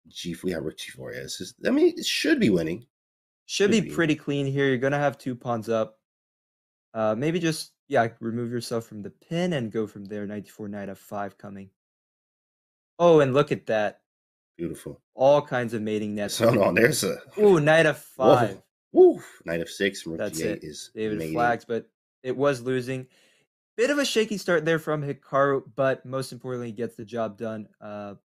G4. Yeah, rook G4. Yeah, I mean, it should be winning. Should Should be be. pretty clean here. You're gonna have 2 pawns up. Maybe just, yeah, remove yourself from the pin and go from there. Knight d4, knight f5 coming. Oh, and look at that. Beautiful. All kinds of mating nets So no, waiting. there's a Ooh, knight f5. whoa. Woo. Knight f6 from rook That's G8 it. is David mating. flags, but it was losing. Bit of a shaky start there from Hikaru, but most importantly, gets the job done.